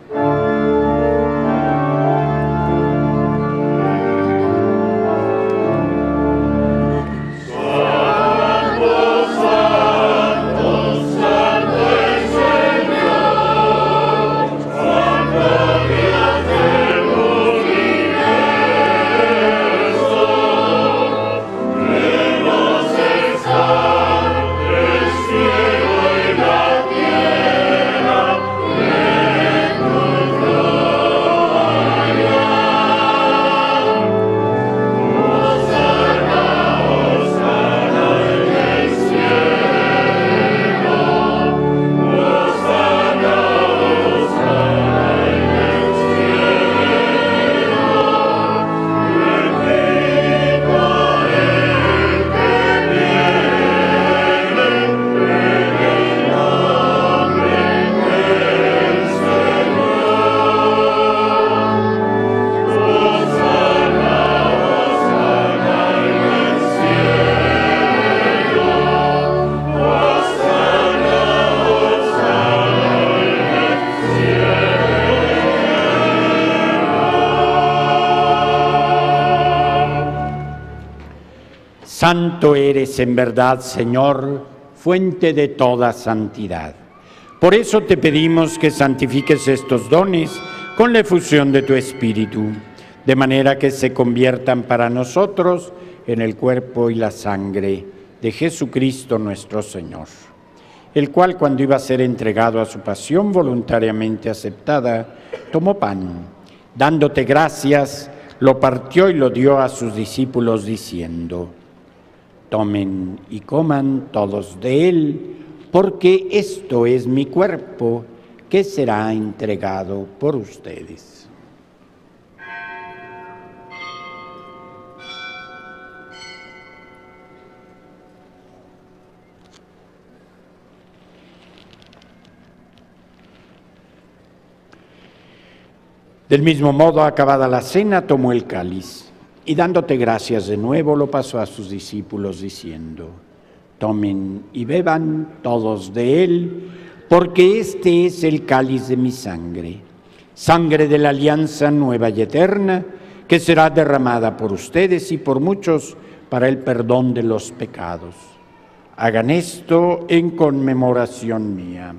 Santo eres en verdad, Señor, fuente de toda santidad. Por eso te pedimos que santifiques estos dones con la efusión de tu Espíritu, de manera que se conviertan para nosotros en el cuerpo y la sangre de Jesucristo nuestro Señor, el cual, cuando iba a ser entregado a su pasión voluntariamente aceptada, tomó pan, dándote gracias, lo partió y lo dio a sus discípulos diciendo: tomen y coman todos de él, porque esto es mi cuerpo, que será entregado por ustedes. Del mismo modo, acabada la cena, tomó el cáliz, y dándote gracias de nuevo, lo pasó a sus discípulos diciendo: tomen y beban todos de él, porque este es el cáliz de mi sangre, sangre de la alianza nueva y eterna, que será derramada por ustedes y por muchos para el perdón de los pecados. Hagan esto en conmemoración mía.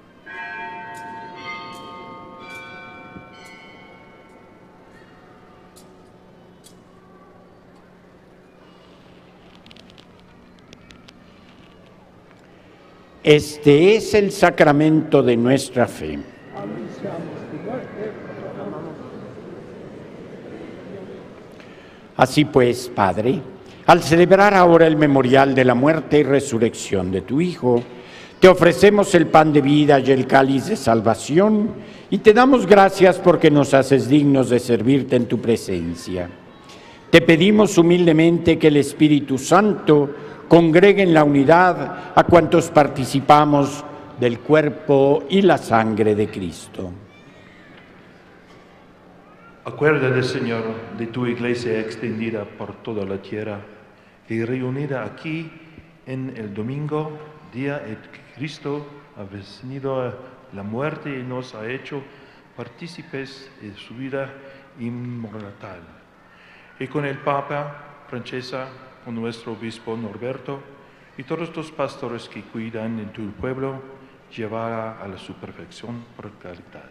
Este es el sacramento de nuestra fe. Así pues, Padre, al celebrar ahora el memorial de la muerte y resurrección de tu Hijo, te ofrecemos el pan de vida y el cáliz de salvación, y te damos gracias porque nos haces dignos de servirte en tu presencia. Te pedimos humildemente que el Espíritu Santo congregue en la unidad a cuantos participamos del cuerpo y la sangre de Cristo. Acuérdate, Señor, de tu iglesia extendida por toda la tierra y reunida aquí en el domingo, día en que Cristo ha vencido a la muerte y nos ha hecho partícipes de su vida inmortal. Y con el Papa Francesca, con nuestro obispo Norberto y todos los pastores que cuidan en tu pueblo, llevará a la su perfección por caridad.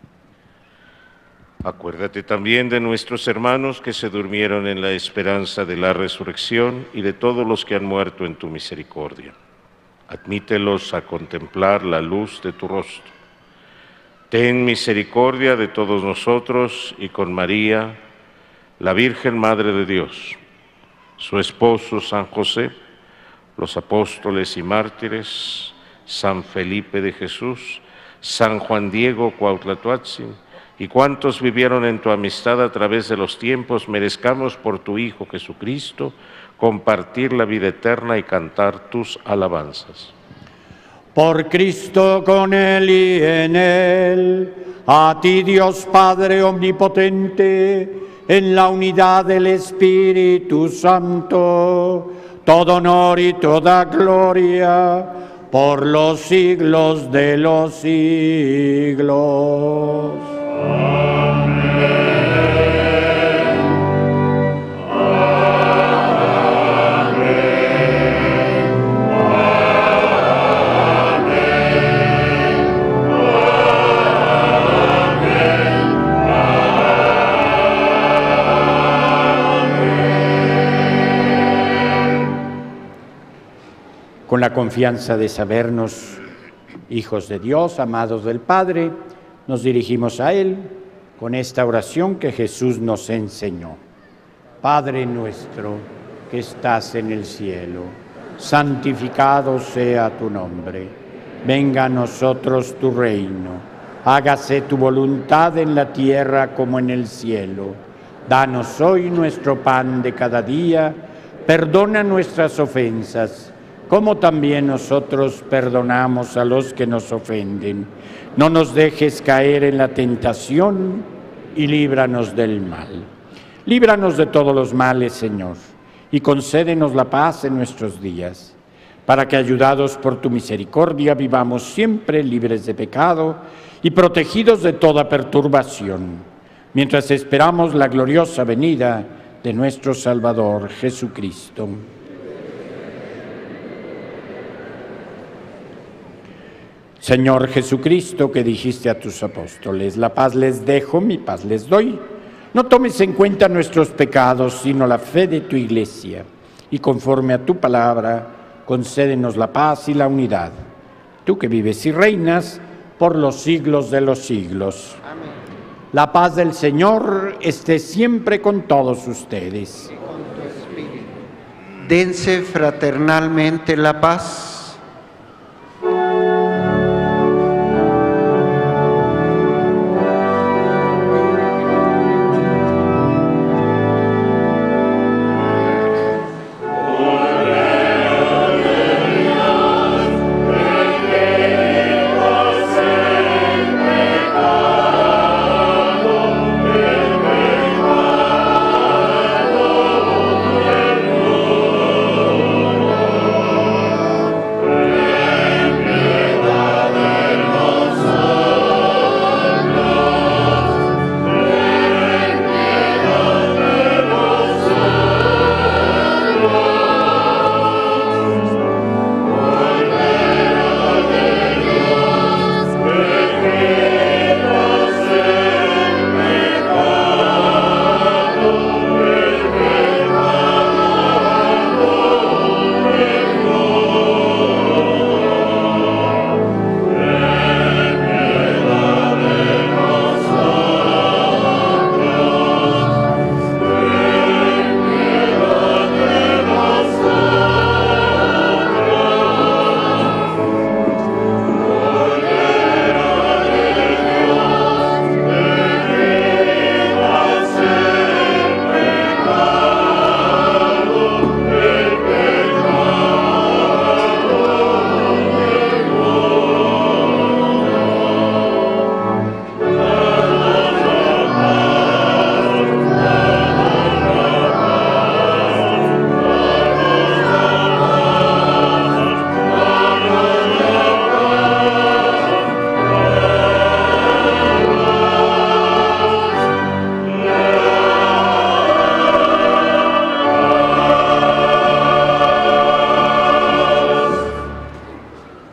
Acuérdate también de nuestros hermanos que se durmieron en la esperanza de la resurrección y de todos los que han muerto en tu misericordia. Admítelos a contemplar la luz de tu rostro. Ten misericordia de todos nosotros y con María, la Virgen Madre de Dios, su esposo San José, los apóstoles y mártires, San Felipe de Jesús, San Juan Diego Cuauhtlatoatzin, y cuantos vivieron en tu amistad a través de los tiempos, merezcamos por tu Hijo Jesucristo compartir la vida eterna y cantar tus alabanzas. Por Cristo, con Él y en Él, a ti Dios Padre Omnipotente, en la unidad del Espíritu Santo, todo honor y toda gloria, por los siglos de los siglos. Con la confianza de sabernos hijos de Dios, amados del Padre, nos dirigimos a Él con esta oración que Jesús nos enseñó. Padre nuestro que estás en el cielo, santificado sea tu nombre. Venga a nosotros tu reino. Hágase tu voluntad en la tierra como en el cielo. Danos hoy nuestro pan de cada día. Perdona nuestras ofensas, como también nosotros perdonamos a los que nos ofenden. No nos dejes caer en la tentación y líbranos del mal. Líbranos de todos los males, Señor, y concédenos la paz en nuestros días, para que, ayudados por tu misericordia, vivamos siempre libres de pecado y protegidos de toda perturbación, mientras esperamos la gloriosa venida de nuestro Salvador Jesucristo. Señor Jesucristo, que dijiste a tus apóstoles, la paz les dejo, mi paz les doy. No tomes en cuenta nuestros pecados, sino la fe de tu Iglesia. Y conforme a tu palabra, concédenos la paz y la unidad. Tú que vives y reinas por los siglos de los siglos. Amén. La paz del Señor esté siempre con todos ustedes. Y con tu espíritu. Dense fraternalmente la paz.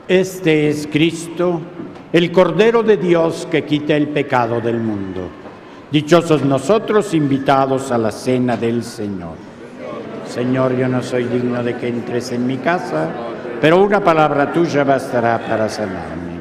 Este es Cristo, el Cordero de Dios que quita el pecado del mundo. Dichosos nosotros invitados a la cena del Señor. Señor, yo no soy digno de que entres en mi casa, pero una palabra tuya bastará para sanarme.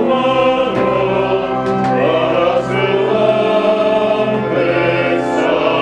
So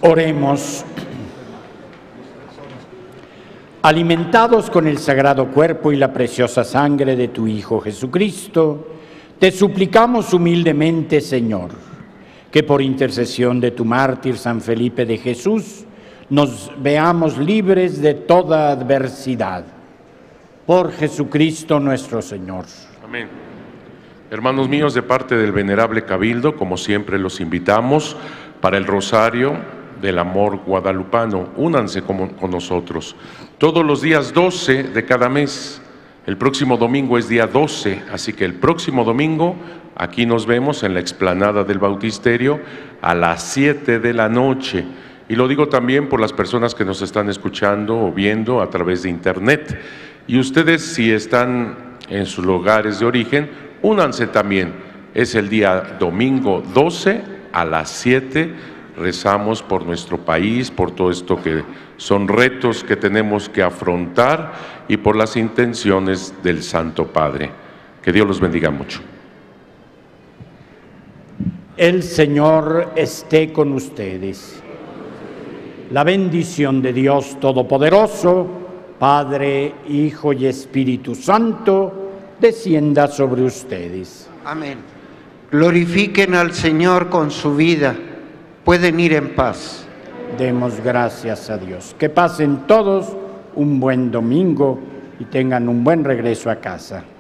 Oremos. Alimentados con el sagrado cuerpo y la preciosa sangre de tu Hijo Jesucristo, te suplicamos humildemente, Señor, que por intercesión de tu mártir San Felipe de Jesús, nos veamos libres de toda adversidad. Por Jesucristo nuestro Señor. Amén. Hermanos míos, de parte del Venerable Cabildo, como siempre los invitamos para el Rosario del Amor Guadalupano. Únanse con, con nosotros. Todos los días doce de cada mes. El próximo domingo es día doce, así que el próximo domingo aquí nos vemos en la explanada del Bautisterio a las siete de la noche. Y lo digo también por las personas que nos están escuchando o viendo a través de internet. Y ustedes, si están en sus lugares de origen, únanse también. Es el día domingo doce a las siete. Rezamos por nuestro país, por todo esto que son retos que tenemos que afrontar y por las intenciones del Santo Padre. Que Dios los bendiga mucho. El Señor esté con ustedes. La bendición de Dios Todopoderoso, Padre, Hijo y Espíritu Santo, descienda sobre ustedes. Amén. Glorifiquen al Señor con su vida. Pueden ir en paz. Demos gracias a Dios. Que pasen todos un buen domingo y tengan un buen regreso a casa.